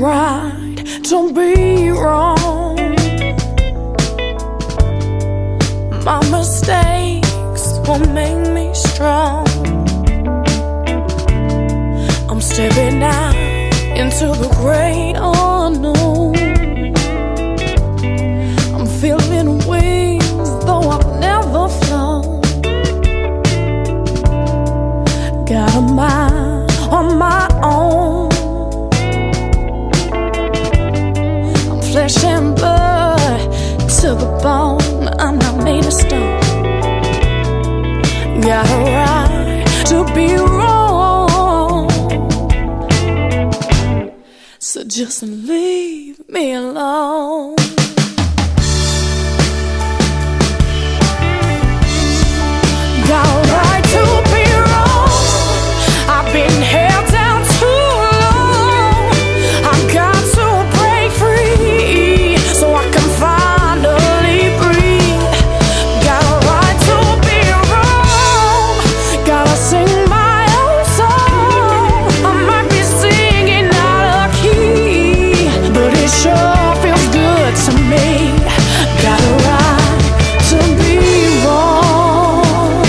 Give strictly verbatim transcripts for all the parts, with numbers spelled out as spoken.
right to be wrong. My mistakes will make me strong. I'm stepping out into the great unknown. I'm feeling wings though I've never flown. Got a mind on my own. I'm flesh and blood to the bone. I'm not made of stone. Got a right to be wrong. So just leave me alone. Got a right to be wrong. I've been held down too long. I've got to break free so I can finally breathe. Got a right to be wrong. Gotta sing my own song. I might be singing out of key, but it sure feels good to me. Got a right to be wrong.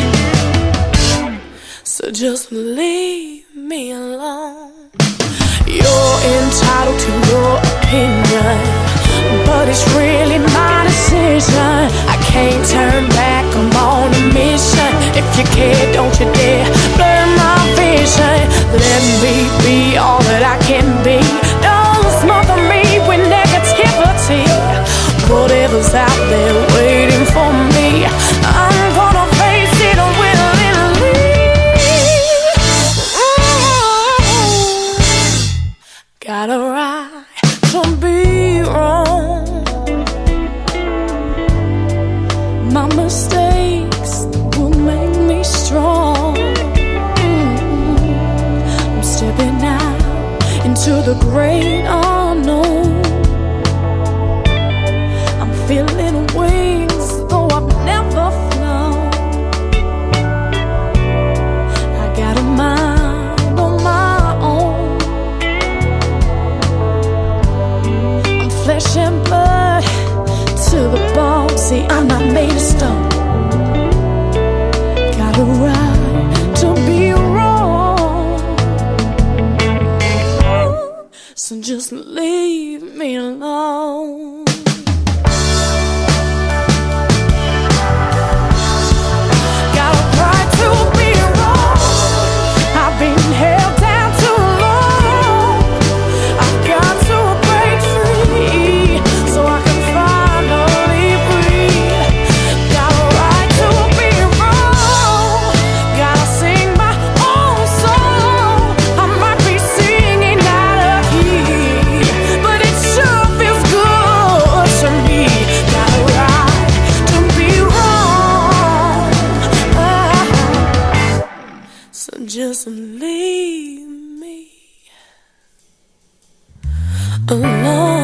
So just leave me alone. You're entitled to your opinion, but it's really my decision. I can't turn back, I'm on a mission. If you care, don't you dare blur my vision. Let me be all that I can be. Don't smother me with negativity. Whatever's out there waiting for me, I'm gonna face it willingly. Got a right to be wrong. My mistakes will make me strong. I'm stepping out into the great unknown. I'm feeling wings though I've never flown. I got a mind on my own. I'm flesh and blood to the bone. See, I'm not made of stone. Got a right to be wrong. So just leave me alone. Got a right to be wrong. I've been held down too long. I've got to break free so I can finally breathe. Got a right to be wrong. Gotta sing my own song. I might be singing out of key, but it sure feels good to me. Got a right to be wrong. Ah. So just leave me alone.